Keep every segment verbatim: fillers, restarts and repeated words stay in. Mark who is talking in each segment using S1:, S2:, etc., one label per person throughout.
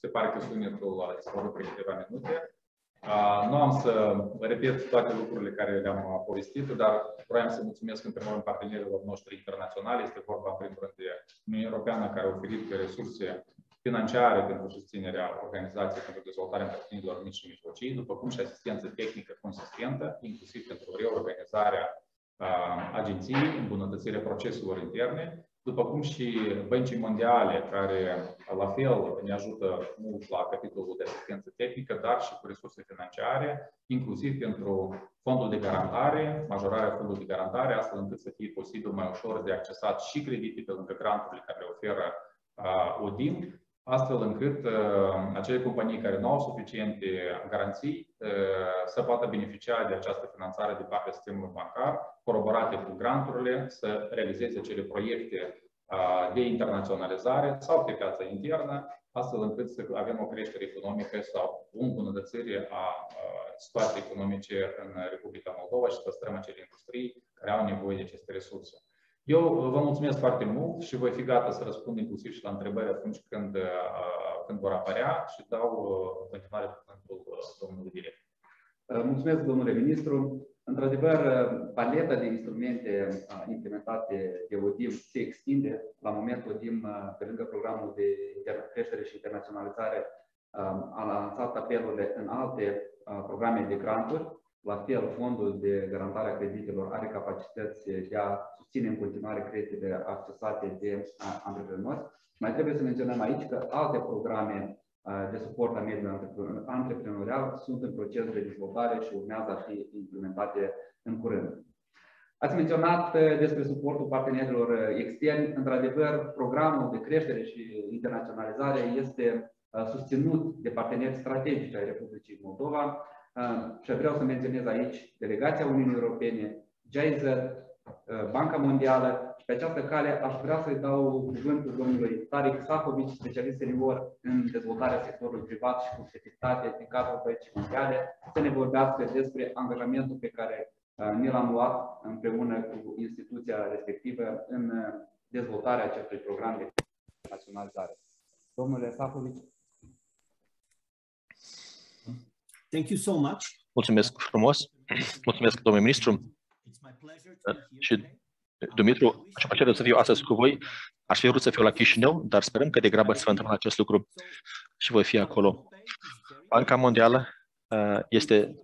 S1: Se pare că sunetul a dispărut pe câteva minute. Uh, nu am să repet toate lucrurile care le-am povestit, dar vreau să mulțumesc în primul rând partenerilor noștri internaționali. Este vorba în primul rând de Uniunea Europeană, care a oferit resurse financiare pentru susținerea Organizației pentru Dezvoltarea Întreprinderilor Mici și Mijlocii, după cum și asistență tehnică consistentă, inclusiv pentru reorganizarea uh, agenției, îmbunătățirea proceselor interne, după cum și Băncii Mondiale, care la fel ne ajută mult la capitolul de asistență tehnică, dar și cu resurse financiare, inclusiv pentru fondul de garantare, majorarea fondului de garantare, astfel încât să fie posibil mai ușor de accesat și credite pe lângă granturile care le oferă uh, O D I M, astfel încât uh, acele companii care nu au suficiente garanții uh, să poată beneficia de această finanțare de partea sistemului bancar, coroborate cu granturile, să realizeze acele proiecte uh, de internaționalizare sau pe piața internă, astfel încât să avem o creștere economică sau o îmbunătățire a uh, situației economice în Republica Moldova și păstrăm acele industrii care au nevoie de aceste resurse. Eu vă mulțumesc foarte mult și voi fi gata să răspund inclusiv și la întrebări atunci când, când vor apărea și dau în continuare cuvântul domnului director.
S2: Mulțumesc, domnule ministru. Într-adevăr, paleta de instrumente implementate de O D I M se extinde. La momentul O D I M, pe lângă programul de creștere și internaționalizare, a lansat apelurile în alte programe de granturi. La fel, fondul de garantare a creditelor are capacități de a susține în continuare creditele accesate de antreprenori. Mai trebuie să menționăm aici că alte programe de suport a mediului antreprenorial sunt în proces de dezvoltare și urmează a fi implementate în curând. Ați menționat despre suportul partenerilor externi. Într-adevăr, programul de creștere și internaționalizare este susținut de parteneri strategici ai Republicii Moldova. Și vreau să menționez aici delegația Uniunii Europene, G I Z, Banca Mondială și pe această cale aș vrea să-i dau cuvântul domnului Tarik Sahovic, specialist senior în dezvoltarea sectorului privat și competitivitate din cadrul Băncii Mondiale, să ne vorbească despre angajamentul pe care ne l-am luat împreună cu instituția respectivă în dezvoltarea acestui program de internaționalizare. Domnule Sahovic.
S3: Thank you so much.
S4: Mulțumesc frumos. Mulțumesc, domnule ministru. Și, Dumitru, aș plăcere să fiu astăzi cu voi. Aș fi vrut să fiu la Chișinău, dar sperăm că degrabă se va întâmpla acest lucru și voi fi acolo. Banca Mondială este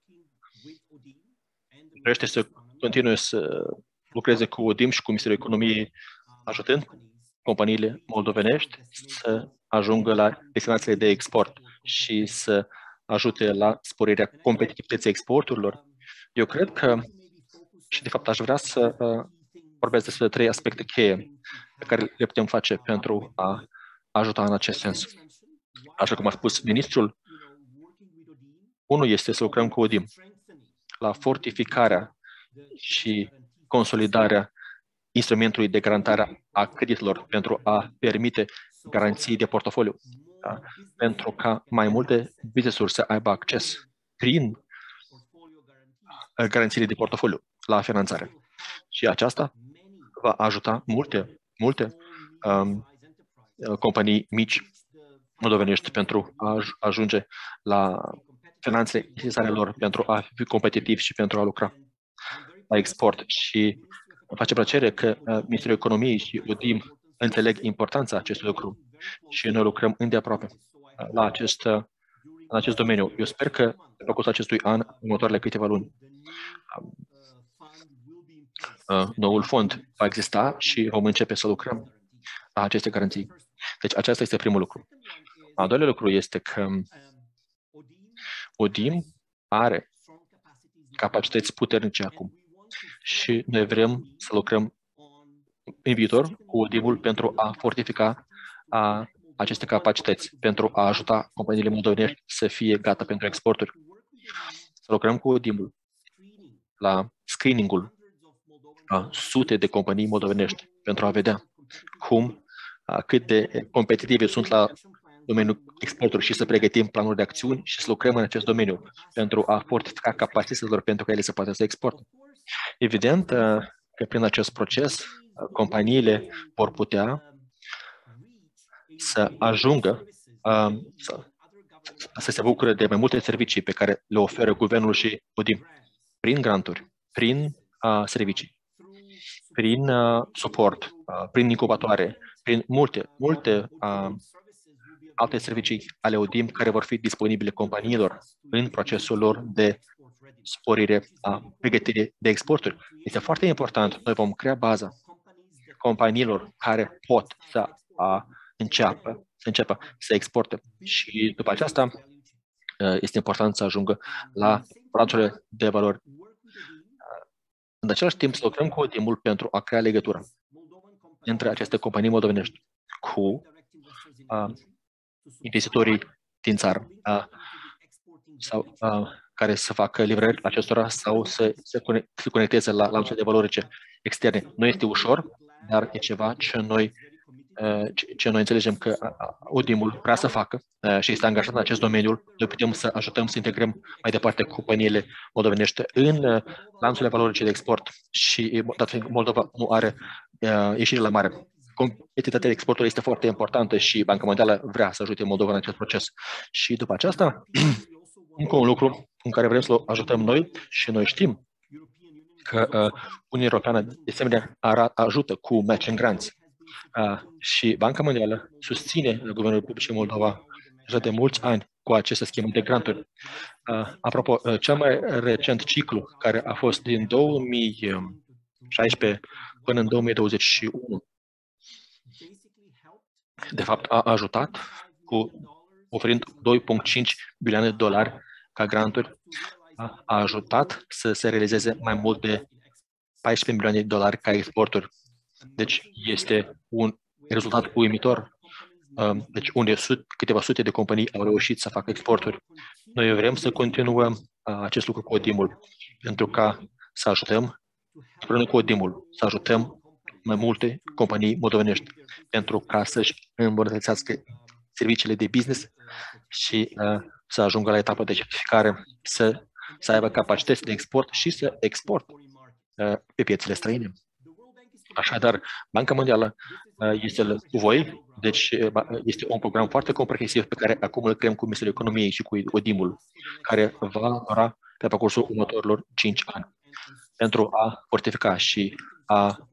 S4: dorește să continue să lucreze cu O D I M și cu Ministerul Economiei, ajutând companiile moldovenești să ajungă la destinațiile de export și să ajute la sporirea competitivității exporturilor. Eu cred că, și de fapt aș vrea să uh, vorbesc despre trei aspecte cheie pe care le putem face pentru a ajuta în acest sens. Așa cum a spus ministrul, unul este să lucrăm cu O D I M la fortificarea și consolidarea instrumentului de garantare a creditelor pentru a permite garanții de portofoliu. Da? Pentru ca mai multe business-uri să aibă acces prin garanțiile de portofoliu la finanțare. Și aceasta va ajuta multe, multe um, companii mici moldovenești pentru a ajunge la finanțele necesare lor pentru a fi competitivi și pentru a lucra la export. Și îmi face plăcere că Ministerul Economiei și O D I M înțeleg importanța acestui lucru și noi lucrăm îndeaproape la acest, în acest domeniu. Eu sper că pe parcursul acestui an, în următoarele câteva luni, noul fond va exista și vom începe să lucrăm la aceste garanții. Deci acesta este primul lucru. Al doilea lucru este că O D I M are capacități puternice acum și noi vrem să lucrăm în viitor cu O D I M-ul pentru a fortifica a, aceste capacități, pentru a ajuta companiile moldovenești să fie gata pentru exporturi. Să lucrăm cu O D I M-ul la screening-ul a sute de companii moldovenești pentru a vedea cum, a, cât de competitive sunt la domeniul exportului și să pregătim planuri de acțiuni și să lucrăm în acest domeniu pentru a fortifica capacitățile lor pentru că ele să poată să exporte. Evident că prin acest proces companiile vor putea să ajungă uh, să, să se bucure de mai multe servicii pe care le oferă guvernul și ODIM prin granturi, prin uh, servicii, prin uh, suport, uh, prin incubatoare, prin multe, multe uh, alte servicii ale ODIM care vor fi disponibile companiilor în procesul lor de sporire a pregătirii de exporturi. Este foarte important. Noi vom crea baza companiilor care pot să a, înceapă, să înceapă să exporte și după aceasta este important să ajungă la lanțurile de valori. În același timp, să lucrăm cu ODIM-ul pentru a crea legătura între aceste companii moldovenești cu a, investitorii din țară a, sau a, care să facă livrări acestora sau să se conecteze la lanțurile de valorice externe. Nu este ușor, dar e ceva ce noi, ce noi înțelegem că ODIM-ul vrea să facă și este angajat în acest domeniu. Noi putem să ajutăm să integrăm mai departe companiile moldovenești în lanțurile valorice de export și dat fiindcă Moldova nu are ieșire la mare. Competitivitatea exportului este foarte importantă și Banca Mondială vrea să ajute Moldova în acest proces. Și după aceasta, încă un lucru în care vrem să ajutăm noi și noi știm că uh, Uniunea Europeană de asemenea ajută cu matching grants uh, și Banca Mondială susține Guvernul Republicii Moldova deja de mulți ani cu aceste scheme de granturi. Uh, apropo, uh, cel mai recent ciclu, care a fost din două mii șaisprezece până în două mii douăzeci și unu, de fapt a ajutat cu oferind doi virgulă cinci milioane de dolari ca granturi, a ajutat să se realizeze mai mult de paisprezece milioane de dolari ca exporturi. Deci este un rezultat uimitor. Deci unde câteva sute de companii au reușit să facă exporturi. Noi vrem să continuăm acest lucru cu ODIM-ul pentru ca să ajutăm, împreună cu ODIM-ul, să ajutăm mai multe companii moldovenești pentru ca să-și îmbunătățească serviciile de business și uh, să ajungă la etapa de certificare, să, să aibă capacități de export și să export uh, pe piețele străine. Așadar, Banca Mondială uh, este cu voi, deci uh, este un program foarte comprehensiv pe care acum îl creăm cu Ministerul Economiei și cu ODIM-ul, care va dura pe parcursul următorilor cinci ani pentru a fortifica și a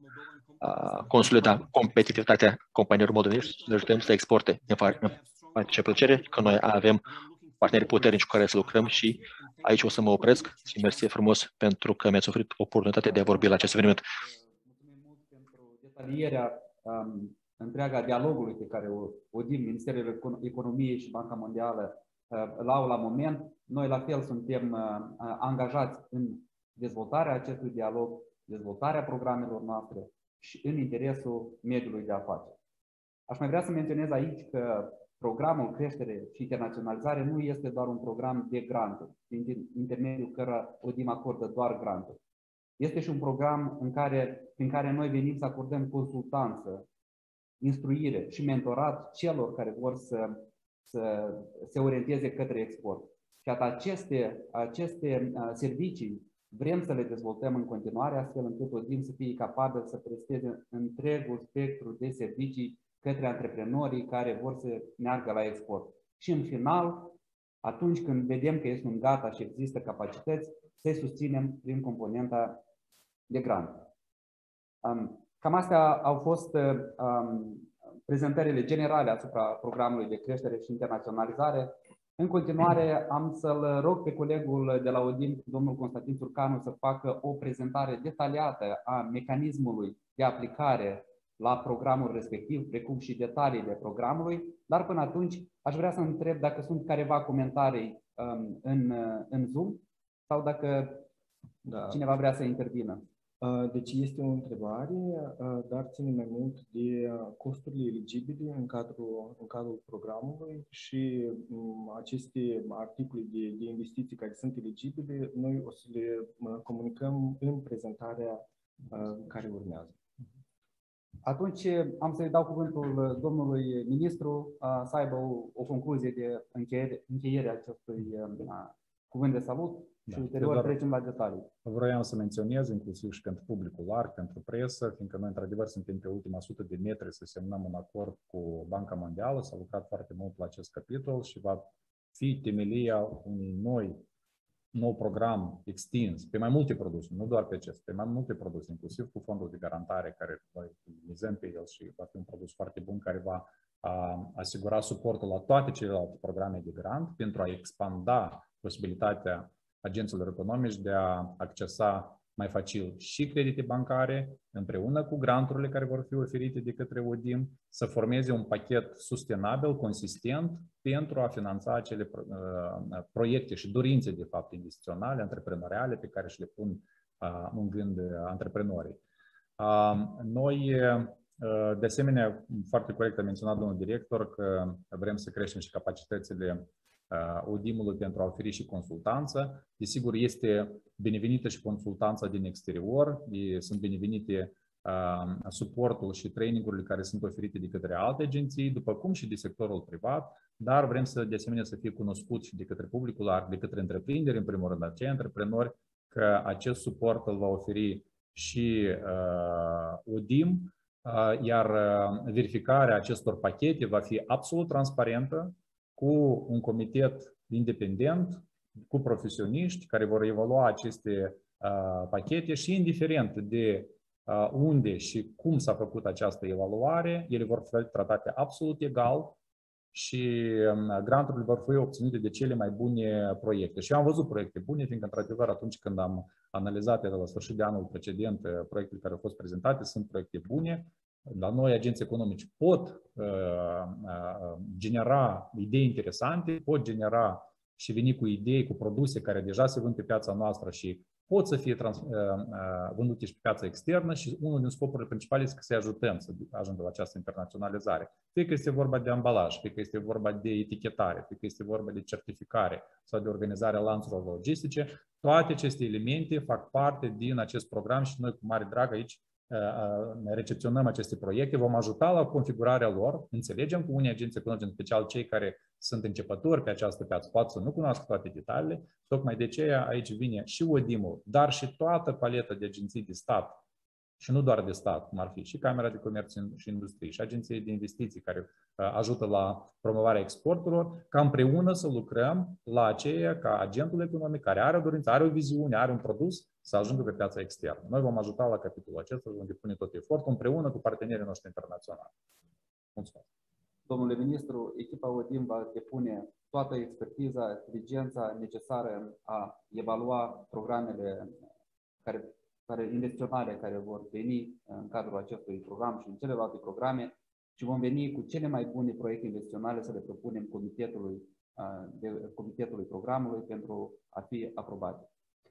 S4: a consolida competitivitatea companiilor moldovenești, să ajutăm să exporte. Îmi face plăcere că noi avem parteneri puternici cu care să lucrăm și aici o să mă opresc și mersi frumos pentru că mi-ați oferit oportunitatea de a vorbi la acest eveniment.
S2: Mulțumim mult pentru detalierea um, întreaga dialogului pe care ODIM, Ministerul Economiei și Banca Mondială uh, îl au la moment. Noi la fel suntem uh, angajați în dezvoltarea acestui dialog, dezvoltarea programelor noastre și în interesul mediului de afaceri. Aș mai vrea să menționez aici că programul Creștere și Internaționalizare nu este doar un program de granturi, prin intermediul cărora ODIM acordă doar granturi. Este și un program în care, prin care noi venim să acordăm consultanță, instruire și mentorat celor care vor să, să se orienteze către export. Și aceste, aceste servicii vrem să le dezvoltăm în continuare, astfel încât ODIM să fie capabil să presteze întregul spectru de servicii către antreprenorii care vor să meargă la export. Și în final, atunci când vedem că sunt gata și există capacități, să-i susținem prin componenta de grant. Cam astea au fost prezentările generale asupra programului de creștere și internaționalizare. În continuare, am să-l rog pe colegul de la ODIM, domnul Constantin Țurcanu, să facă o prezentare detaliată a mecanismului de aplicare la programul respectiv, precum și detaliile programului. Dar până atunci, aș vrea să întreb dacă sunt careva comentarii um, în, în Zoom sau dacă da. cineva vrea să intervină.
S5: Deci este o întrebare, dar ține mai mult de costurile eligibile în cadrul, în cadrul programului și aceste articole de, de investiții care sunt eligibile, noi o să le comunicăm în prezentarea care urmează.
S2: Atunci am să-i dau cuvântul domnului ministru să aibă o, o concluzie de încheiere, încheiere acestui cuvânt de salut. și ulterior trecem la detalii.
S6: Vroiam să menționez, inclusiv și pentru publicul larg, pentru presă, fiindcă noi, într-adevăr, suntem pe ultima sută de metri să semnăm un acord cu Banca Mondială, s-a lucrat foarte mult la acest capitol și va fi temelia unui noi, nou program extins pe mai multe produse, nu doar pe acest, pe mai multe produse, inclusiv cu fondul de garantare, care noi mizăm pe el și va fi un produs foarte bun care va a, asigura suportul la toate celelalte programe de grant pentru a expanda posibilitatea agenților economici de a accesa mai facil și credite bancare, împreună cu granturile care vor fi oferite de către O D I M, să formeze un pachet sustenabil, consistent, pentru a finanța acele uh, proiecte și dorințe, de fapt, investiționale, antreprenoriale, pe care și le pun uh, în gând antreprenorii. Uh, noi, uh, de asemenea, foarte corect a menționat domnul director că vrem să creștem și capacitățile O D I M-ului pentru a oferi și consultanță. Desigur, este binevenită și consultanța din exterior, sunt binevenite uh, suportul și trainingurile care sunt oferite de către alte agenții, după cum și de sectorul privat, dar vrem să, de asemenea, să fie cunoscut și de către publicul larg, de către întreprinderi, în primul rând, acei antreprenori, că acest suport îl va oferi și uh, O D I M, uh, iar uh, verificarea acestor pachete va fi absolut transparentă, cu un comitet independent, cu profesioniști care vor evalua aceste uh, pachete și indiferent de uh, unde și cum s-a făcut această evaluare, ele vor fi tratate absolut egal și uh, granturile vor fi obținute de cele mai bune proiecte. Și eu am văzut proiecte bune, fiindcă, într-adevăr, atunci când am analizat de la sfârșit de anul precedent proiectele care au fost prezentate, sunt proiecte bune. La noi, agenții economici pot uh, uh, genera idei interesante, pot genera și veni cu idei, cu produse care deja se vând pe piața noastră și pot să fie trans, uh, uh, vândute și pe piața externă și unul din scopurile principale este să ajutăm să ajungă la această internaționalizare. Fie că este vorba de ambalaj, fie că este vorba de etichetare, fie că este vorba de certificare sau de organizarea lanțurilor logistice, toate aceste elemente fac parte din acest program și noi cu mare drag aici recepționăm aceste proiecte, vom ajuta la configurarea lor, înțelegem cu unii agenți economici, în special cei care sunt începători pe această piață, poate să nu cunoască toate detaliile, tocmai de aceea aici vine și O D I M-ul, dar și toată paleta de agenții de stat, și nu doar de stat, cum ar fi și Camera de Comerț și Industrie, și agenții de investiții care ajută la promovarea exporturilor, ca împreună să lucrăm la aceea ca agentul economic care are o dorință, are o viziune, are un produs, să ajungă pe piața externă. Noi vom ajuta la capitolul acesta, vom depune tot efortul împreună cu partenerii noștri internaționali. Mulțumesc.
S2: Domnule ministru, echipa O D I M va depune toată expertiza, diligența necesară a evalua programele care, care, investiționale care vor veni în cadrul acestui program și în celelalte programe și vom veni cu cele mai bune proiecte investiționale să le propunem comitetului, de, comitetului programului pentru a fi aprobate.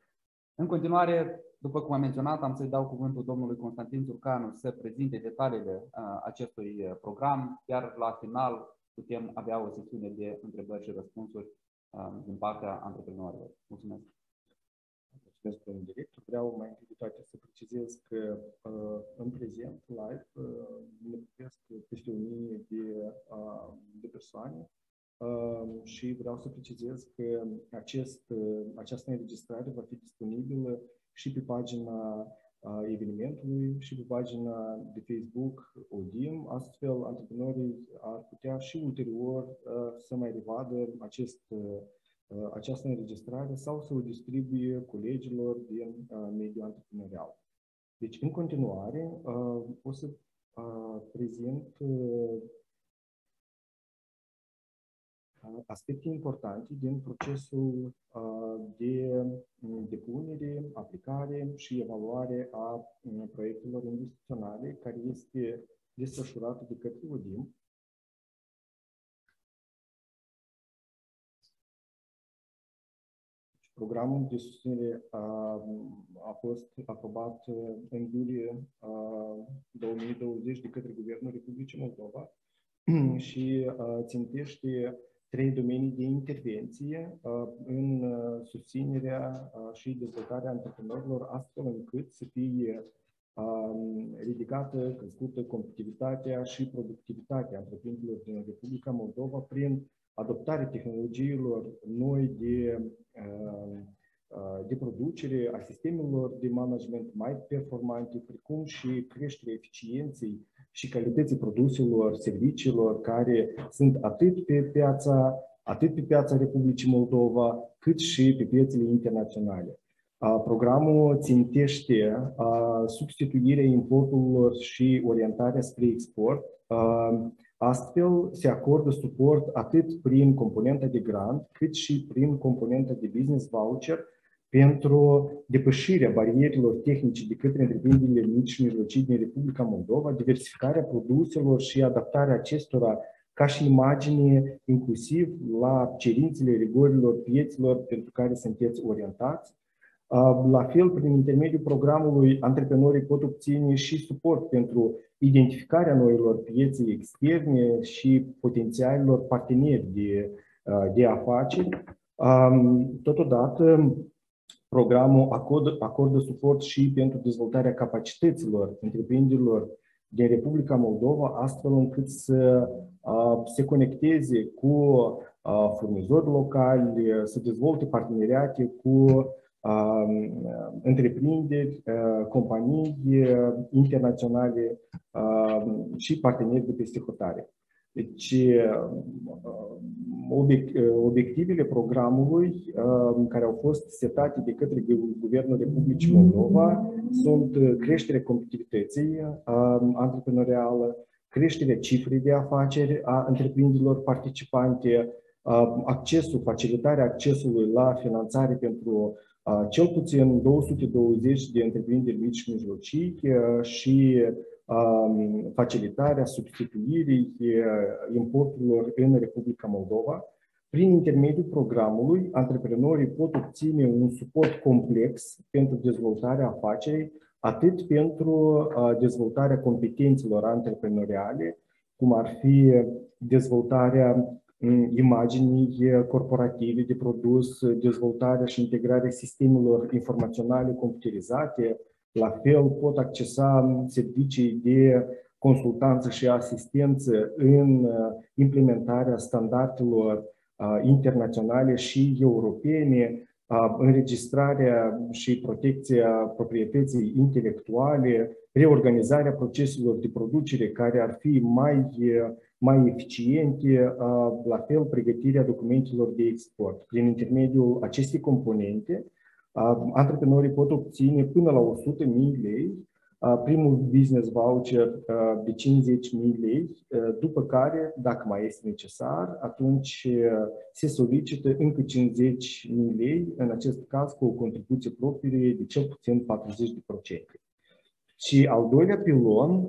S2: În continuare, după cum am menționat, am să-i dau cuvântul domnului Constantin Țurcanu să prezinte detaliile uh, acestui program, iar la final putem avea o sesiune de întrebări și răspunsuri uh, din partea antreprenorilor. Mulțumesc!
S5: Mulțumesc, domnul director. Vreau mai întâi de toate să precizez că uh, în prezent, live, uh, ne privesc peste o mie de, uh, de persoane. Uh, și vreau să precizez că acest, uh, această înregistrare va fi disponibilă și pe pagina uh, evenimentului și pe pagina de Facebook O D I M, astfel antreprenorii ar putea și ulterior uh, să mai revadă acest, uh, această înregistrare sau să o distribuie colegilor din uh, mediul antreprenorial. Deci, în continuare, uh, o să uh, prezint uh, aspecte importante din procesul de depunere, aplicare și evaluare a proiectelor investiționale care este desfășurat de către O D I M. Programul de susținere a, a fost aprobat în iulie două mii douăzeci de către Guvernul Republicii Moldova și țintește trei domenii de intervenție în susținerea și dezvoltarea antreprenorilor, astfel încât să fie ridicată, crescută competitivitatea și productivitatea întreprinderilor din Republica Moldova prin adoptarea tehnologiilor noi de de producere, a sistemelor de management mai performante, precum și creșterea eficienței și calității produselor, serviciilor care sunt atât pe piața, atât pe piața Republicii Moldova, cât și pe piețele internaționale. Programul țintește substituirea importurilor și orientarea spre export. Astfel, se acordă suport atât prin componenta de grant, cât și prin componenta de business voucher pentru depășirea barierelor tehnice de către întreprinderile mici și mijlocii din Republica Moldova, diversificarea produselor și adaptarea acestora ca și imagine inclusiv la cerințele rigorilor pieților pentru care sunteți orientați. La fel, prin intermediul programului, antreprenorii pot obține și suport pentru identificarea noilor piețe externe și potențialilor parteneri de, de afaceri. Totodată, programul acordă, acordă suport și pentru dezvoltarea capacităților întreprinderilor din Republica Moldova, astfel încât să se conecteze cu furnizori locali, să dezvolte parteneriate cu întreprinderi, companii internaționale și parteneri de peste hotare. Deci, obiectivele programului care au fost setate de către Guvernul Republicii Moldova sunt creșterea competitivității antreprenorială, creșterea cifrei de afaceri a întreprinderilor participante, accesul, facilitarea accesului la finanțare pentru cel puțin două sute douăzeci de întreprinderi mici și mijlocii și facilitarea substituirii importurilor în Republica Moldova. Prin intermediul programului, antreprenorii pot obține un suport complex pentru dezvoltarea afacerii, atât pentru dezvoltarea competențelor antreprenoriale, cum ar fi dezvoltarea imaginii corporative de produs, dezvoltarea și integrarea sistemelor informaționale computerizate. La fel, pot accesa servicii de consultanță și asistență în implementarea standardelor internaționale și europene, înregistrarea și protecția proprietății intelectuale, reorganizarea proceselor de producere care ar fi mai, mai eficiente, la fel pregătirea documentelor de export. Prin intermediul acestei componente, antreprenorii pot obține până la o sută de mii lei, primul business voucher de cincizeci de mii lei, după care, dacă mai este necesar, atunci se solicită încă cincizeci de mii lei, în acest caz cu o contribuție proprie de cel puțin patruzeci la sută. Și al doilea pilon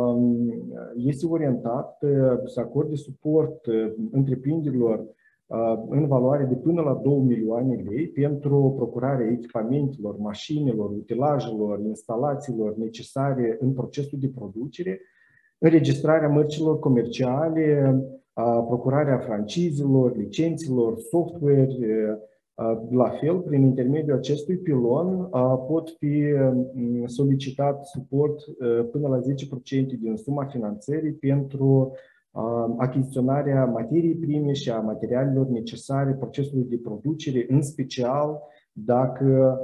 S5: este orientat să acorde suport întreprinderilor în valoare de până la două milioane lei pentru procurarea echipamentelor, mașinilor, utilajelor, instalațiilor necesare în procesul de producere, înregistrarea mărcilor comerciale, procurarea francizelor, licențelor, software. La fel, prin intermediul acestui pilon pot fi solicitat suport până la zece la sută din suma finanțării pentru achiziționarea materiei prime și a materialelor necesare procesului de producere, în special dacă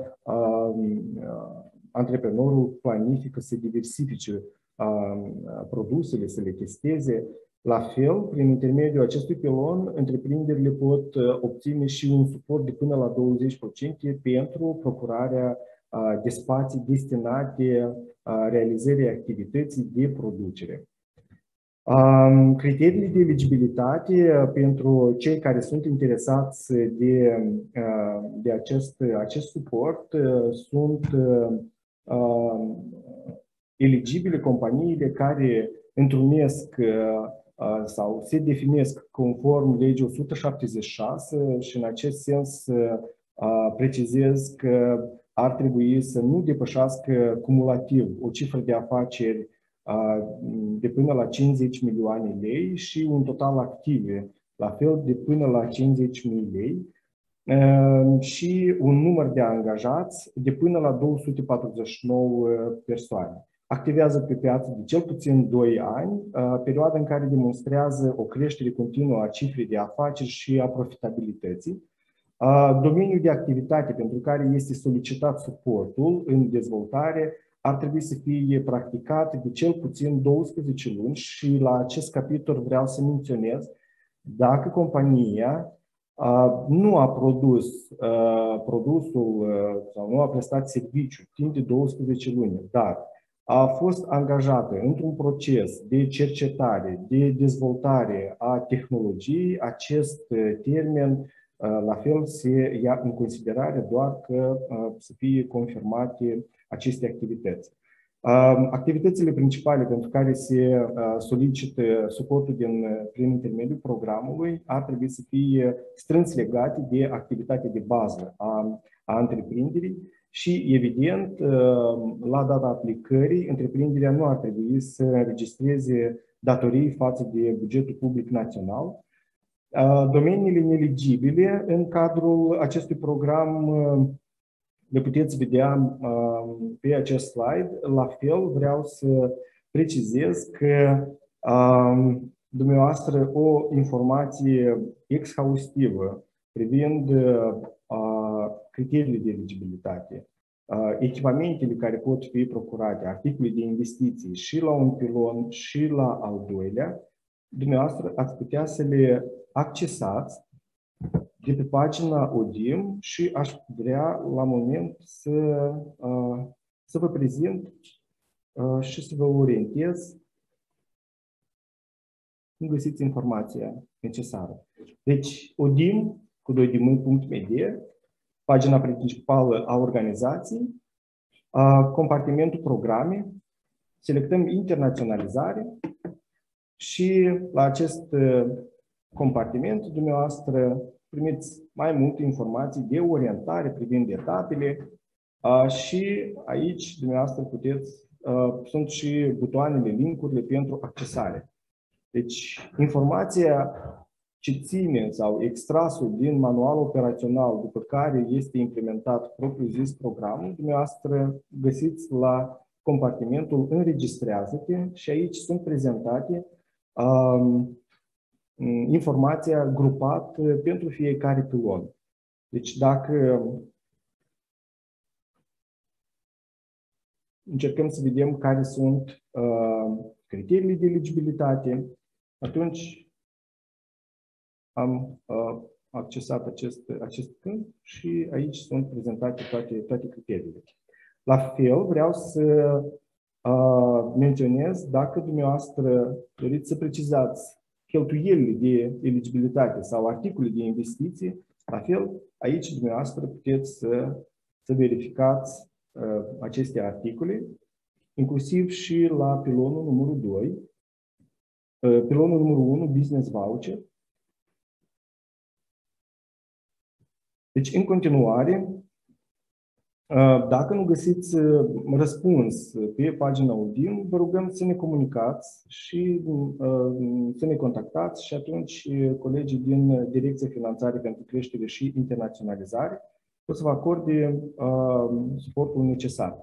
S5: antreprenorul planifică să diversifice produsele, să le testeze. La fel, prin intermediul acestui pilon, întreprinderile pot obține și un suport de până la douăzeci la sută pentru procurarea de spații destinate realizării activității de producere. Criteriile de eligibilitate pentru cei care sunt interesați de, de acest, acest suport sunt eligibile companiile care întrunesc sau se definesc conform legii o sută șaptezeci și șase și în acest sens precizez că ar trebui să nu depășească cumulativ o cifră de afaceri de până la cincizeci milioane lei și un total active, la fel de până la cincizeci mii lei și un număr de angajați de până la două sute patruzeci și nouă persoane. Activează pe piață de cel puțin doi ani, perioada în care demonstrează o creștere continuă a cifrei de afaceri și a profitabilității. Domeniul de activitate pentru care este solicitat suportul în dezvoltare ar trebui să fie practicat de cel puțin douăsprezece luni și la acest capitol vreau să menționez dacă compania nu a produs produsul sau nu a prestat serviciu timp de douăsprezece luni, dar a fost angajată într-un proces de cercetare, de dezvoltare a tehnologiei, acest termen la fel se ia în considerare doar că să fie confirmate aceste activități. Activitățile principale pentru care se solicită suportul din, prin intermediul programului ar trebui să fie strâns legate de activitatea de bază a, a întreprinderii și, evident, la data aplicării, întreprinderea nu ar trebui să înregistreze datorii față de bugetul public național. Domeniile neeligibile în cadrul acestui program le puteți vedea pe acest slide. La fel vreau să precizez că dumneavoastră o informație exhaustivă privind criteriile de eligibilitate, echipamentele care pot fi procurate, articole de investiții și la un pilon și la al doilea, dumneavoastră ați putea să le accesați de pe pagina O D I M și aș vrea la moment să, să vă prezint și să vă orientez cum găsiți informația necesară. Deci, O D I M cu doi de mâini punct media, pagina principală a organizației, compartimentul programe, selectăm internaționalizare și la acest compartiment dumneavoastră primiți mai multe informații de orientare privind etapele și aici dumneavoastră puteți, sunt și butoanele, link-urile pentru accesare. Deci informația ce ține sau extrasul din manualul operațional după care este implementat propriu-zis programul, dumneavoastră găsiți la compartimentul Înregistrează-te și aici sunt prezentate um, informația grupat pentru fiecare pilon. Deci dacă încercăm să vedem care sunt uh, criteriile de eligibilitate, atunci am uh, accesat acest, acest câmp și aici sunt prezentate toate, toate criteriile. La fel, vreau să uh, menționez, dacă dumneavoastră doriți să precizați cheltuielile de eligibilitate sau articole de investiții, la fel, aici dumneavoastră puteți să, să verificați uh, aceste articole, inclusiv și la pilonul numărul doi, uh, pilonul numărul unu, Business Voucher. Deci, în continuare, dacă nu găsiți răspuns pe pagina O D I M, vă rugăm să ne comunicați și să ne contactați și atunci colegii din Direcția Finanțare pentru Creștere și Internaționalizare o să vă acorde suportul necesar.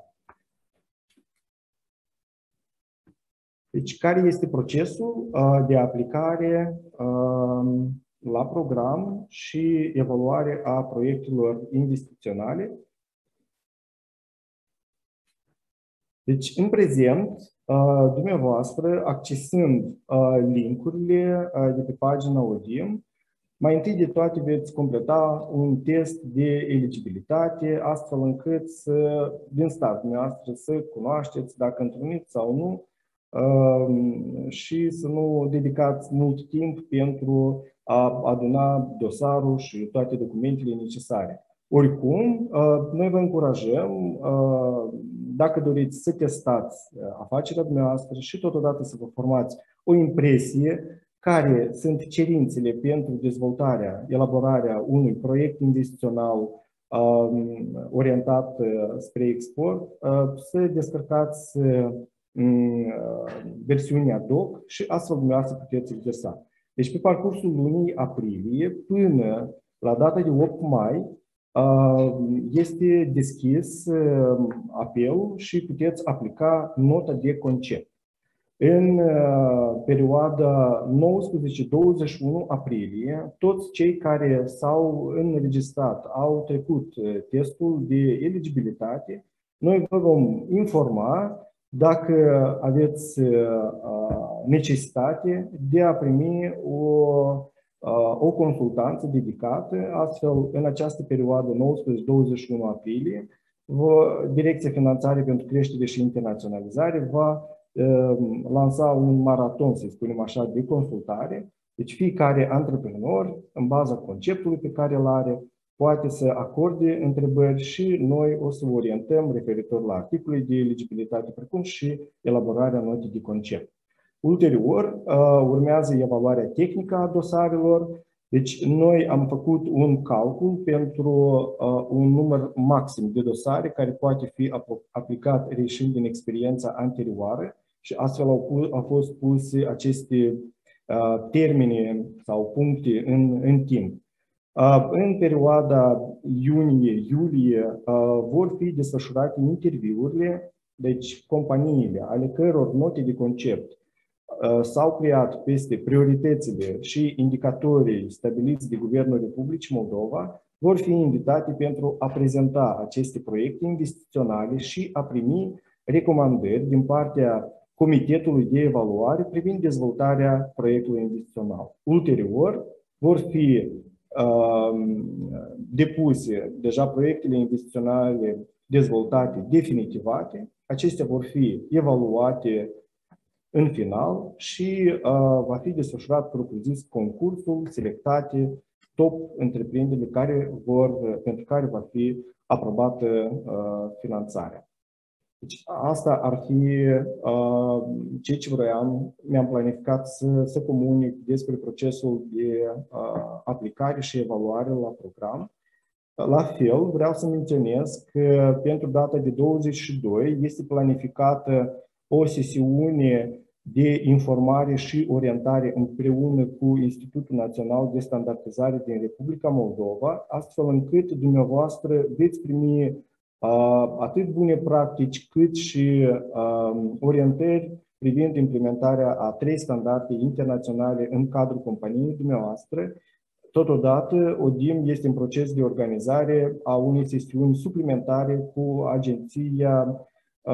S5: Deci, care este procesul de aplicare la program și evaluare a proiectelor investiționale? Deci, în prezent, dumneavoastră, accesând link-urile de pe pagina O D I M, mai întâi de toate veți completa un test de eligibilitate, astfel încât să, din start, dumneavoastră, să cunoașteți dacă întruniți sau nu și să nu dedicați mult timp pentru a aduna dosarul și toate documentele necesare. Oricum, noi vă încurajăm, dacă doriți să testați afacerea dumneavoastră și totodată să vă formați o impresie care sunt cerințele pentru dezvoltarea, elaborarea unui proiect investițional orientat spre export, să descărcați versiunea doc și astfel dumneavoastră puteți exersa. Deci pe parcursul lunii aprilie până la data de opt mai este deschis apelul și puteți aplica nota de concept. În perioada nouăsprezece douăzeci și unu aprilie, toți cei care s-au înregistrat, au trecut testul de eligibilitate, noi vă vom informa dacă aveți necesitate de a primi o, o consultanță dedicată, astfel în această perioadă nouăsprezece douăzeci și unu aprilie, Direcția Finanțare pentru Creștere și Internaționalizare va lansa un maraton, să spunem așa, de consultare. Deci fiecare antreprenor, în baza conceptului pe care îl are, poate să acorde întrebări și noi o să orientăm referitor la articole de eligibilitate, precum și elaborarea notei de concept. Ulterior, urmează evaluarea tehnică a dosarelor. Deci noi am făcut un calcul pentru un număr maxim de dosare care poate fi aplicat reieșind din experiența anterioară și astfel au, au fost puse aceste termene sau puncte în, în timp. În perioada iunie-iulie vor fi desfășurate interviurile, deci companiile ale căror note de concept s-au creat peste prioritățile și indicatorii stabiliți de Guvernul Republicii Moldova, vor fi invitate pentru a prezenta aceste proiecte investiționale și a primi recomandări din partea Comitetului de Evaluare privind dezvoltarea proiectului investițional. Ulterior, vor fi uh, depuse deja proiectele investiționale dezvoltate, definitivate. Acestea vor fi evaluate în final și uh, va fi desfășurat propriu-zis concursul, selectate top întreprinderile care vor, pentru care va fi aprobată uh, finanțarea. Deci asta ar fi uh, ceea ce vroiam, mi-am planificat să, să comunic despre procesul de uh, aplicare și evaluare la program. La fel, vreau să menționez că pentru data de douăzeci și doi este planificată o sesiune de informare și orientare împreună cu Institutul Național de Standardizare din Republica Moldova, astfel încât dumneavoastră veți primi uh, atât bune practici cât și uh, orientări privind implementarea a trei standarde internaționale în cadrul companiei dumneavoastră. Totodată, O D I M este în proces de organizare a unei sesiuni suplimentare cu agenția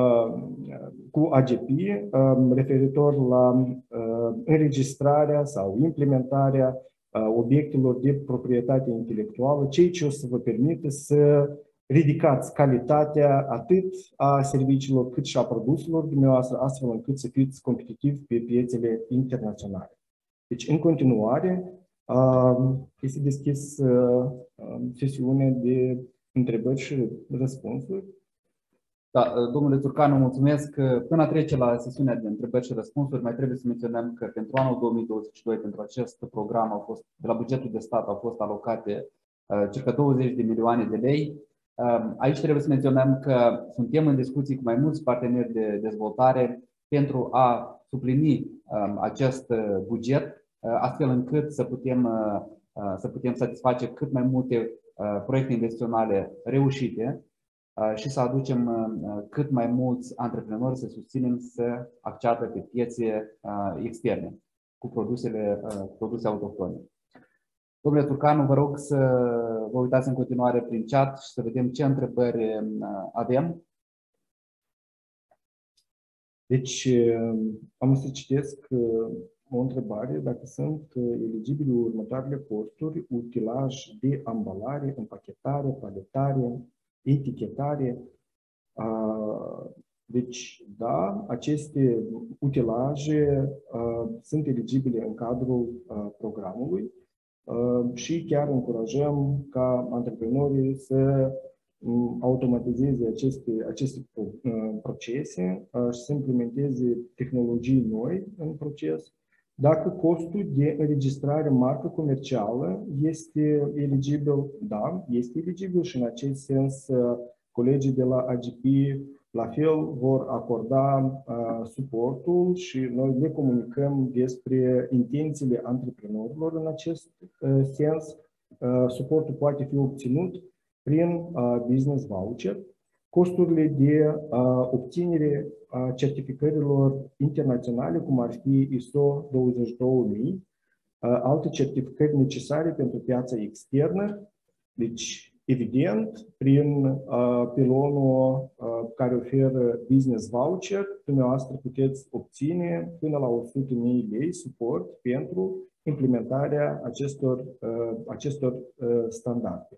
S5: cu A G P referitor la înregistrarea sau implementarea obiectelor de proprietate intelectuală, ceea ce o să vă permită să ridicați calitatea atât a serviciilor cât și a produselor dumneavoastră, astfel încât să fiți competitivi pe piețele internaționale. Deci, în continuare, este deschis sesiune de întrebări și răspunsuri.
S2: Da, domnule Țurcanu, mulțumesc. Până a trece la sesiunea de întrebări și răspunsuri, mai trebuie să menționăm că pentru anul două mii douăzeci și doi, pentru acest program, au fost, de la bugetul de stat, au fost alocate uh, circa douăzeci de milioane de lei. Uh, aici trebuie să menționăm că suntem în discuții cu mai mulți parteneri de dezvoltare pentru a suplini uh, acest buget, uh, astfel încât să putem, uh, să putem satisface cât mai multe uh, proiecte investiționale reușite și să aducem cât mai mulți antreprenori să susținem să acceadă pe piețe externe cu produsele, produse autohtone. Domnule Țurcanu, vă rog să vă uitați în continuare prin chat și să vedem ce întrebări avem.
S5: Deci, am să citesc o întrebare, dacă sunt eligibile următoarele costuri: utilaj de ambalare, împachetare, paletare, etichetare. Deci, da, aceste utilaje sunt eligibile în cadrul programului și chiar încurajăm ca antreprenorii să automatizeze aceste, aceste procese și să implementeze tehnologii noi în proces. Dacă costul de înregistrare marcă comercială este eligibil, da, este eligibil și în acest sens colegii de la A G P la fel vor acorda uh, suportul și noi le comunicăm despre intențiile antreprenorilor în acest uh, sens. Uh, suportul poate fi obținut prin uh, business voucher. costurile de uh, obținere a certificărilor internaționale, cum ar fi I S O douăzeci și două mii, uh, alte certificări necesare pentru piața externă. Deci, evident, prin uh, pilonul uh, care oferă Business Voucher, dumneavoastră puteți obține până la o sută de mii lei suport pentru implementarea acestor, uh, acestor uh, standarde.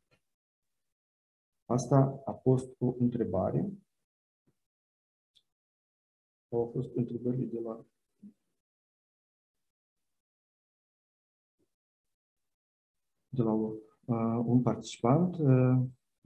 S5: Asta a fost o întrebare. Au fost întrebări de la... de la uh, un participant. Uh...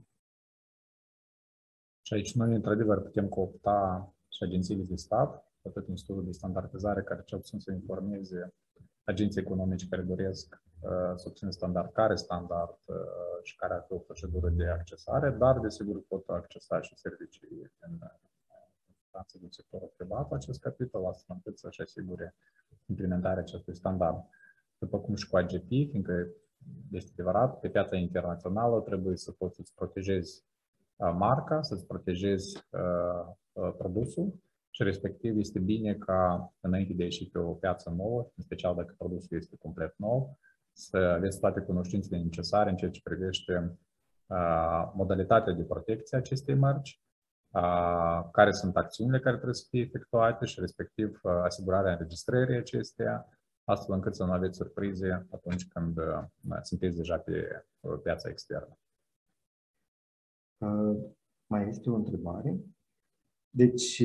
S6: Și aici noi, într-adevăr, putem coopta și agențiile de stat, atât Institutul de Standardizare, care cel puțin să informeze agenții economici care doresc uh, să obțină standard, care standard uh, și care ar fi o procedură de accesare, dar, desigur, pot accesa și servicii în instanțe din sectorul privat acest capitol, astfel încât să-și asigure implementarea acestui standard. După cum și cu A G P, fiindcă este adevărat, pe piața internațională trebuie să poți să-ți protejezi uh, marca, să-ți protejezi uh, uh, produsul. Și respectiv este bine ca înainte de a ieși pe o piață nouă, în special dacă produsul este complet nou, să aveți toate cunoștințele necesare în ceea ce privește uh, modalitatea de protecție a acestei mărci, uh, care sunt acțiunile care trebuie să fie efectuate și respectiv uh, asigurarea înregistrării acesteia, astfel încât să nu aveți surprize atunci când uh, sunteți deja pe uh, piața externă.
S5: Uh, mai este o întrebare? Deci,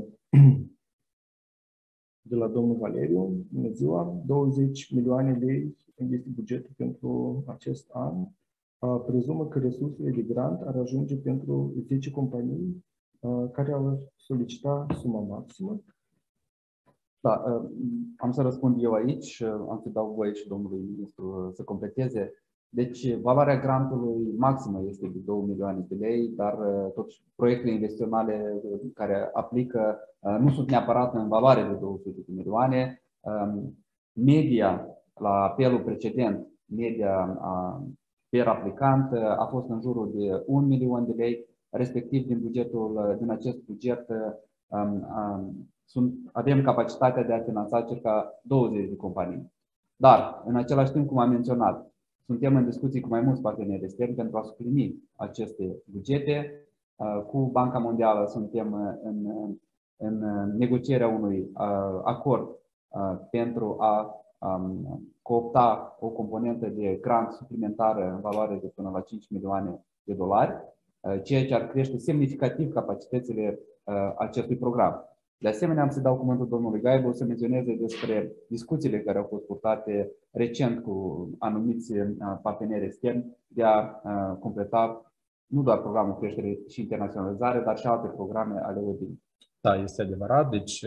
S5: de la domnul Valeriu, bună ziua, douăzeci milioane lei este bugetul pentru acest an. Prezumă că resursele de grant ar ajunge pentru zece companii care au solicitat suma maximă.
S2: Da, am să răspund eu aici, am să dau voie și domnului ministru să completeze. Deci, valoarea grantului maximă este de două milioane de lei, dar totuși proiectele investiționale care aplică nu sunt neapărat în valoare de două sute de milioane. Media la apelul precedent, media per aplicant a fost în jurul de un milion de lei, respectiv din bugetul, din acest buget sunt, avem capacitatea de a finanța circa douăzeci de companii. Dar, în același timp, cum am menționat, suntem în discuții cu mai mulți parteneri externi pentru a suplini aceste bugete. Cu Banca Mondială suntem în, în negocierea unui acord pentru a coopta o componentă de grant suplimentară în valoare de până la cinci milioane de dolari, ceea ce ar crește semnificativ capacitățile acestui program. De asemenea, am să dau cuvântul domnului Gaibu să menționeze despre discuțiile care au fost purtate recent cu anumiți parteneri externi de a completa nu doar programul creștere și internaționalizare, dar și alte programe ale O D I M.
S6: Da, este adevărat. Deci,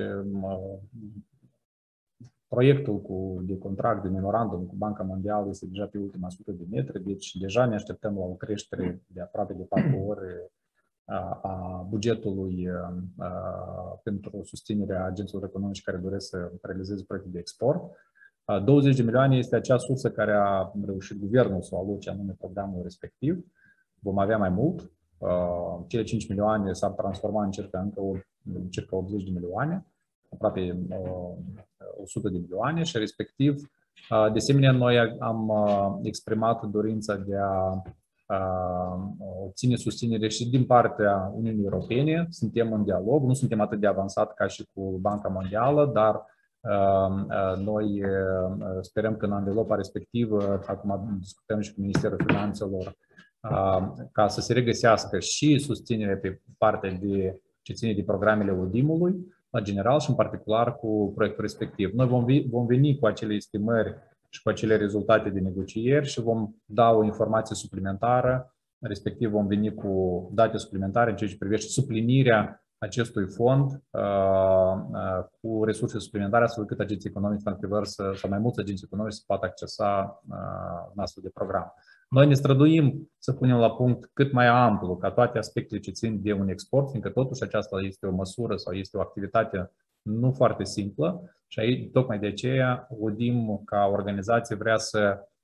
S6: proiectul cu, de contract, de memorandum cu Banca Mondială este deja pe ultima sută de metri, deci deja ne așteptăm la o creștere de aproape de patru ori a bugetului pentru susținerea agenților economici care doresc să realizeze proiecte de export. douăzeci de milioane este acea sursă care a reușit guvernul să o aloce anume programul respectiv. Vom avea mai mult. Cele cinci milioane s-ar transforma în circa, încă o, în circa optzeci de milioane, aproape o sută de milioane și respectiv, de asemenea, noi am exprimat dorința de a obține susținere și din partea Uniunii Europene. Suntem în dialog, nu suntem atât de avansat ca și cu Banca Mondială, dar noi sperăm că în anvelopa respectivă, acum discutăm și cu Ministerul Finanțelor, ca să se regăsească și susținere pe partea de ce ține de programele O D I M-ului, la general și în particular cu proiectul respectiv. Noi vom, vom veni cu acele estimări și cu acele rezultate de negocieri și vom da o informație suplimentară, respectiv vom veni cu date suplimentare în ceea ce privește suplinirea acestui fond uh, uh, cu resurse suplimentare, astfel încât agenții economici, într-adevăr, sau mai mulți agenții economici să poată accesa uh, un astfel de program. Noi ne străduim să punem la punct cât mai amplu ca toate aspectele ce țin de un export, fiindcă totuși aceasta este o măsură sau este o activitate nu foarte simplă și aici, tocmai de aceea, O D I M ca organizație vrea să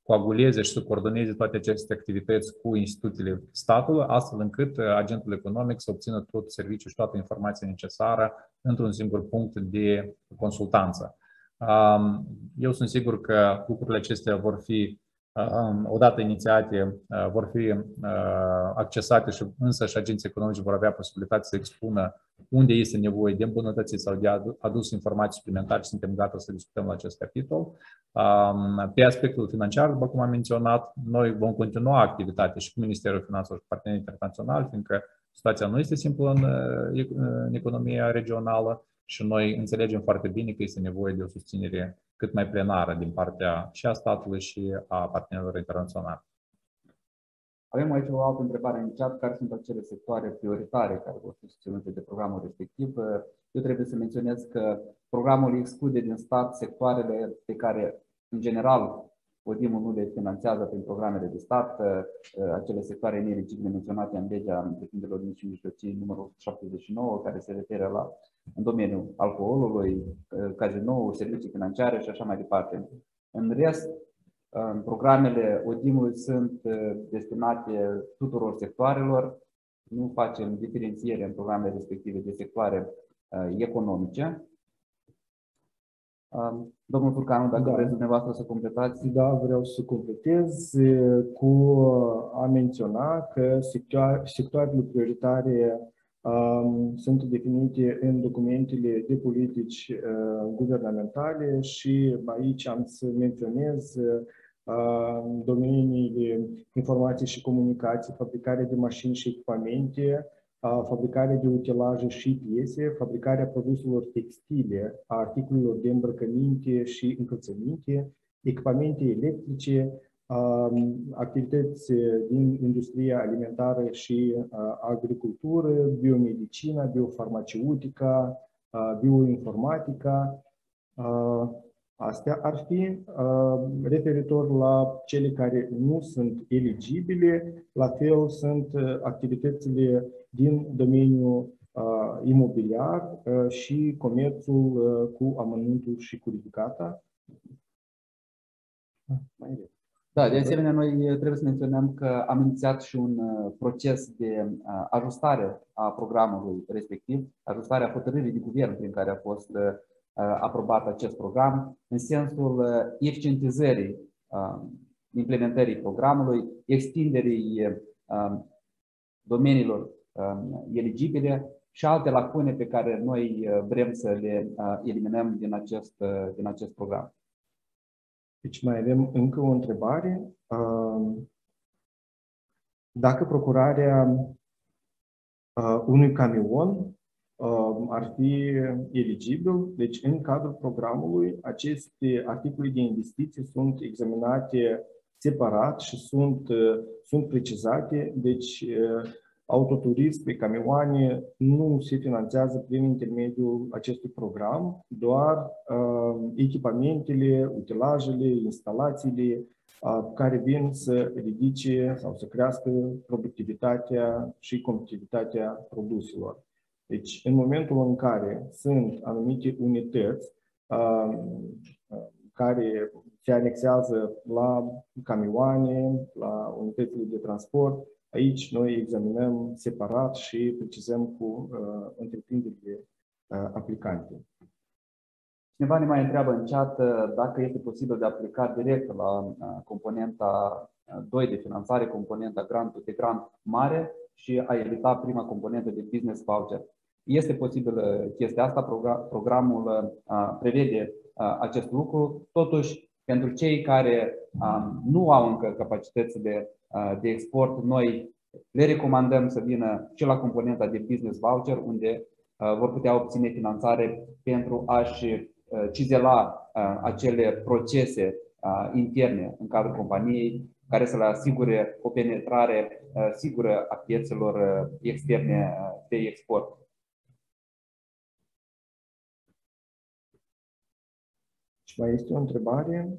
S6: coaguleze și să coordoneze toate aceste activități cu instituțiile statului, astfel încât agentul economic să obțină tot serviciul și toată informația necesară într-un singur punct de consultanță. Eu sunt sigur că lucrurile acestea vor fi, odată inițiate, vor fi accesate și însă și agenții economici vor avea posibilitatea să expună unde este nevoie de îmbunătățit sau de adus informații suplimentare și suntem gata să discutăm la acest capitol. Pe aspectul financiar, după cum am menționat, noi vom continua activitatea și cu Ministerul Finanțelor și cu partenerii internaționali, fiindcă situația nu este simplă în, în economia regională și noi înțelegem foarte bine că este nevoie de o susținere cât mai plenară din partea și a statului și a partenerilor internaționali.
S2: Avem aici o altă întrebare în chat. Care sunt acele sectoare prioritare care vor fi susținute de programul respectiv? Eu trebuie să menționez că programul exclude din stat sectoarele pe care, în general, ODIM-ul nu le finanțează prin programele de stat, acele sectoare neeligibile menționate în legea întreprinderilor mici și mijlocii numărul șaptezeci și nouă, care se referă la în domeniul alcoolului, cazinoul, servicii financiare și așa mai departe. În rest, programele ODIM-ului sunt destinate tuturor sectoarelor, nu facem diferențiere în programele respective de sectoare economice. Domnul Turcanu, dacă da. vreți dumneavoastră să completați.
S5: Da, vreau să completez cu a menționa că sectoarele prioritare um, sunt definite în documentele de politici uh, guvernamentale și aici am să menționez uh, domeniile informații și comunicații, fabricarea de mașini și echipamente, fabricarea de utilaje și piese, fabricarea produselor textile, a articolelor de îmbrăcăminte și încălțăminte, echipamente electrice, activități din industria alimentară și agricultură, biomedicină, biofarmaceutică, bioinformatică. Astea ar fi referitor la cele care nu sunt eligibile, la fel sunt activitățile din domeniul uh, imobiliar uh, și comerțul uh, cu amănuntul și cu ridicata.
S2: Da, de asemenea, noi trebuie să menționăm că am inițiat și un uh, proces de uh, ajustare a programului respectiv, ajustarea hotărârii de guvern prin care a fost uh, aprobat acest program, în sensul uh, eficientizării uh, implementării programului, extinderii uh, domeniilor eligibile și alte lacune pe care noi vrem să le eliminăm din acest, din acest program.
S5: Deci mai avem încă o întrebare. Dacă procurarea unui camion ar fi eligibil, deci în cadrul programului aceste articole de investiții sunt examinate separat și sunt, sunt precizate, deci autoturism pe camioane nu se finanțează prin intermediul acestui program, doar uh, echipamentele, utilajele, instalațiile uh, care vin să ridice sau să crească productivitatea și competitivitatea produselor. Deci, în momentul în care sunt anumite unități uh, care se anexează la camioane, la unitățile de transport, aici noi examinăm separat și precizăm cu uh, întreprinderile uh, aplicante.
S2: Cineva ne mai întreabă în chat uh, dacă este posibil de aplicat direct la uh, componenta doi de finanțare, componenta grant de grant mare și a evita prima componentă de business voucher. Este posibil chestia asta, programul uh, prevede uh, acest lucru, totuși pentru cei care uh, nu au încă capacitățile de export, noi le recomandăm să vină și la componenta de business voucher, unde vor putea obține finanțare pentru a-și cizela acele procese interne în cadrul companiei, care să le asigure o penetrare sigură a piețelor externe de export.
S5: Și mai este o întrebare.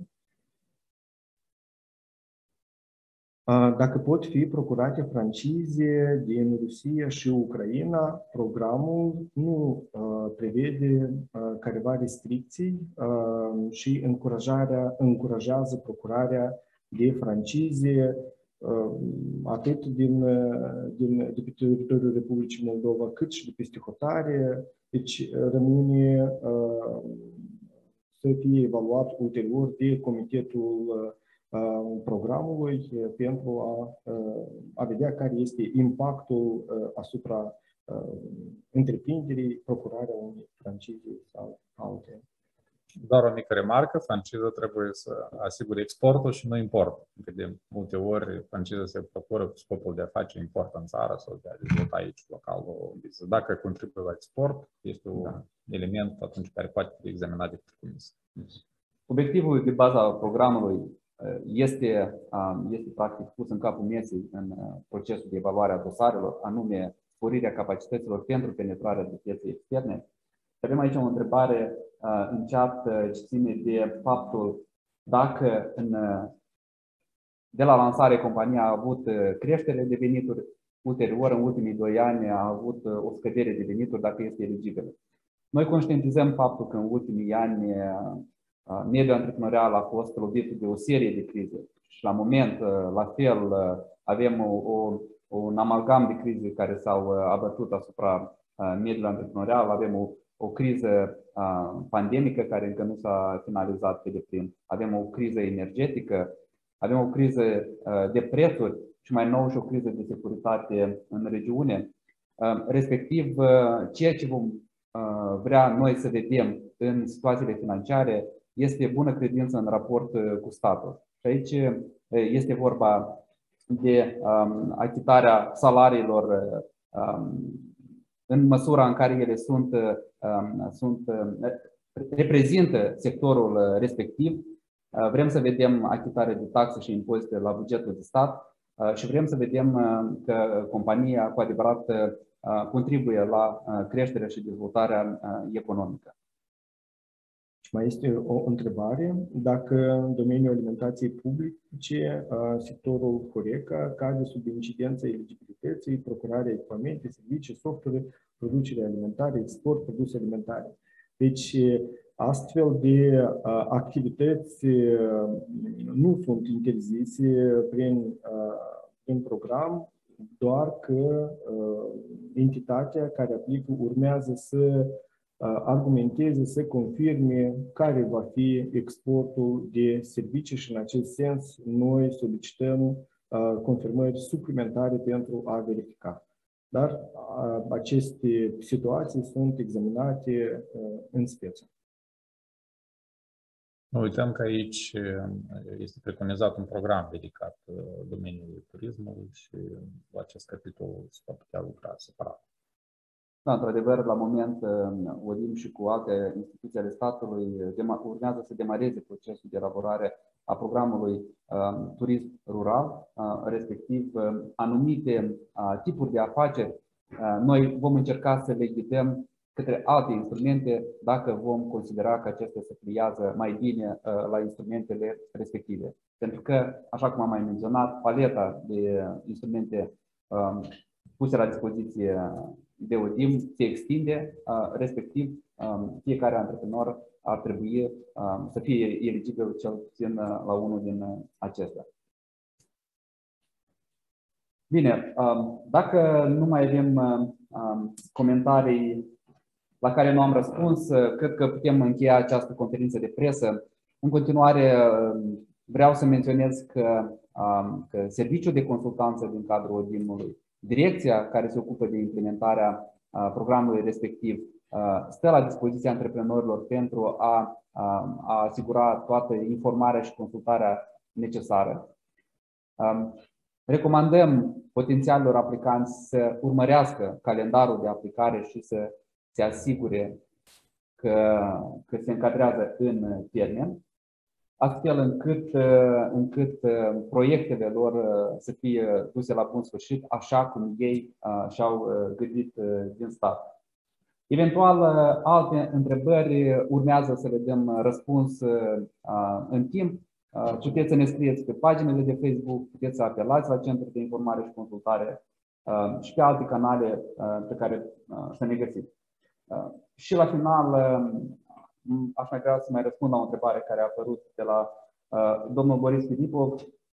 S5: Dacă pot fi procurate francize din Rusia și Ucraina, programul nu uh, prevede uh, careva restricții uh, și încurajarea, încurajează procurarea de francize, atât din, din, de pe teritoriul Republicii Moldova, cât și de peste hotare. Deci rămâne să fie evaluat ulterior de comitetul programului pentru a, a vedea care este impactul asupra întreprinderii, procurarea unei francize sau alte.
S6: Doar o mică remarcă, franciza trebuie să asigure exportul și nu importul. De multe ori franciza se procură cu scopul de a face import în țară sau de a dezvolta aici localul business. Dacă contribuie la export, este un da. element atunci care poate fi examinat de comisie.
S7: Obiectivul de baza programului este, este practic pus în capul mesei în procesul de evaluare a dosarelor, anume sporirea capacităților pentru penetrarea de piețe externe. Avem aici o întrebare în chat ce ține de faptul dacă în, de la lansare compania a avut creștere de venituri, ulterior în ultimii doi ani a avut o scădere de venituri, dacă este eligibilă. Noi conștientizăm faptul că în ultimii ani mediul antreprenorial a fost lovit de o serie de crize și la moment, la fel, avem o, o, un amalgam de crize care s-au abătut asupra mediului antreprenorial, avem o o criză uh, pandemică care încă nu s-a finalizat pe deplin. Avem o criză energetică, avem o criză uh, de prețuri și mai nou și o criză de securitate în regiune. Uh, respectiv, uh, ceea ce vom uh, vrea noi să vedem în situațiile financiare este bună credință în raport uh, cu statul. Și aici uh, este vorba de um, achitarea salariilor uh, um, în măsura în care ele sunt, sunt, reprezintă sectorul respectiv. Vrem să vedem achitarea de taxe și impozite la bugetul de stat și vrem să vedem că compania cu adevărat contribuie la creșterea și dezvoltarea economică.
S5: Și mai este o întrebare, dacă în domeniul alimentației publice, sectorul Horeca cade sub incidența eligibilității, procurarea echipamente, servicii, softuri, producere alimentare, export, produse alimentare. Deci, astfel de activități nu sunt interzise prin, prin program, doar că entitatea care aplică urmează să argumenteze, să confirme care va fi exportul de servicii și în acest sens noi solicităm confirmări suplimentare pentru a verifica. Dar aceste situații sunt examinate în speță.
S6: Nu uităm că aici este preconizat un program dedicat domeniului turismului și la acest capitol se va putea lucra separat.
S7: Da, într-adevăr, la moment, ODIM și cu alte instituții ale statului urmează să demareze procesul de elaborare a programului uh, turism rural, uh, respectiv uh, anumite uh, tipuri de afaceri. Uh, noi vom încerca să le ghidăm către alte instrumente dacă vom considera că acestea se pliază mai bine uh, la instrumentele respective. Pentru că, așa cum am mai menționat, paleta de instrumente uh, puse la dispoziție de ODIM se extinde, respectiv fiecare antreprenor ar trebui să fie eligibil cel puțin la unul din acestea. Bine, dacă nu mai avem comentarii la care nu am răspuns, cred că putem încheia această conferință de presă. În continuare, vreau să menționez că, că serviciul de consultanță din cadrul ODIM-ului, direcția care se ocupă de implementarea programului respectiv, stă la dispoziția antreprenorilor pentru a, a asigura toată informarea și consultarea necesară. Recomandăm potențialilor aplicanți să urmărească calendarul de aplicare și să se asigure că, că se încadrează în termen, astfel încât, încât proiectele lor să fie duse la bun sfârșit, așa cum ei și-au gândit din start. Eventual, alte întrebări urmează să le dăm răspuns în timp. Puteți să ne scrieți pe paginile de Facebook, puteți să apelați la Centrul de Informare și Consultare și pe alte canale pe care să ne găsiți. Și la final, aș mai vrea să mai răspund la o întrebare care a apărut de la domnul Boris Filipov.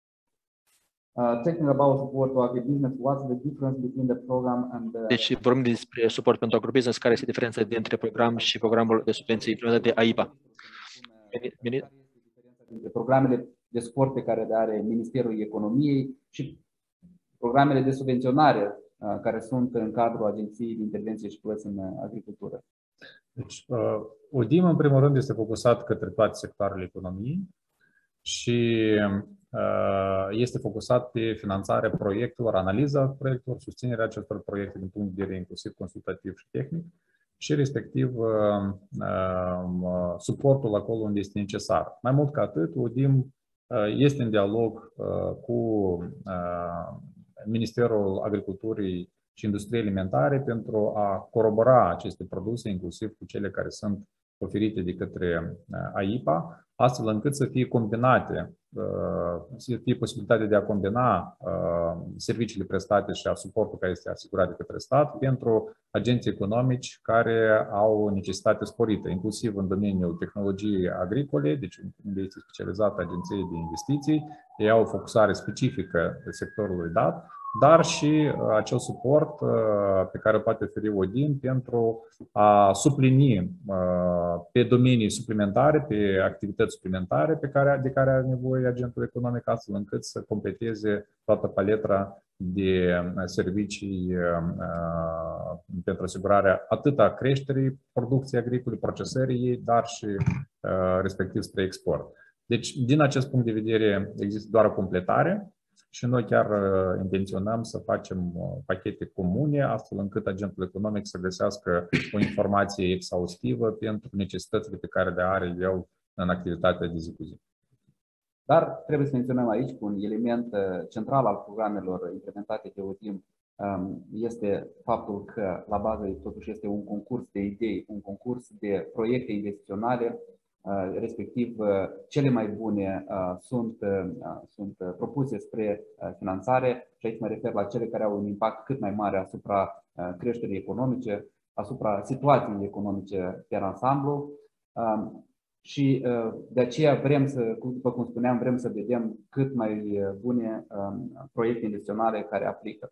S7: Uh, talking about support to agribusiness, what's the difference between the program and the...
S4: Deci vorbim despre suport pentru agrobusiness, care este diferența dintre program și programul de subvenții implementat de A I P A.
S7: Dintre programele de suport pe care le are Ministerul Economiei și programele de subvenționare uh, care sunt în cadrul Agenției de Intervenție și Plăți în Agricultură.
S6: Deci, uh, O D I M, în primul rând, este focusat către toate sectoarele economiei și uh, este focusat pe finanțarea proiectelor, analiza proiectelor, susținerea acestor proiecte din punct de vedere inclusiv consultativ și tehnic și respectiv uh, uh, suportul acolo unde este necesar. Mai mult ca atât, O D I M uh, este în dialog uh, cu uh, Ministerul Agriculturii și Industriei Alimentare pentru a corobora aceste produse, inclusiv cu cele care sunt oferite de către A I P A, astfel încât să fie combinate, să fie posibilitatea de a combina serviciile prestate și a suportul care este asigurat de către stat pentru agenții economici care au necesitate sporită, inclusiv în domeniul tehnologiei agricole, deci unde este specializată agenția de investiții, ei au o focusare specifică sectorului dat, dar și acel suport pe care poate oferi O D I M pentru a suplini pe domenii suplimentare, pe activități suplimentare pe care, de care are nevoie agentul economic, astfel încât să completeze toată paleta de servicii pentru asigurarea atât a creșterii producției agricole, procesării ei, dar și respectiv spre export. Deci, din acest punct de vedere, există doar o completare. Și noi chiar intenționăm să facem pachete comune, astfel încât agentul economic să găsească o informație exhaustivă pentru necesitățile pe care le are el în activitatea de zi cu zi.
S7: Dar trebuie să menționăm aici că un element central al programelor implementate de O D I M este faptul că la bază totuși este un concurs de idei, un concurs de proiecte investiționale, respectiv cele mai bune sunt, sunt propuse spre finanțare și aici mă refer la cele care au un impact cât mai mare asupra creșterii economice, asupra situației economice pe ansamblu și de aceea vrem să, după cum spuneam, vrem să vedem cât mai bune proiecte investiționale care aplică.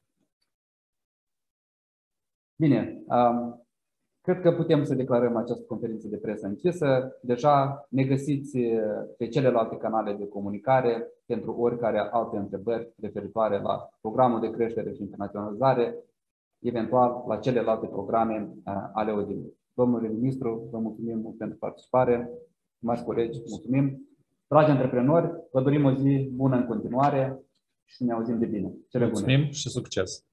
S7: Bine. Cred că putem să declarăm această conferință de presă închisă. Deja ne găsiți pe celelalte canale de comunicare pentru oricare alte întrebări referitoare la programul de creștere și internaționalizare, eventual la celelalte programe ale O D I M. Domnule ministru, vă mulțumim mult pentru participare. Stimați colegi, mulțumim. Dragi antreprenori, vă dorim o zi bună în continuare și ne auzim de bine. Cele bune.
S6: Mulțumim și succes!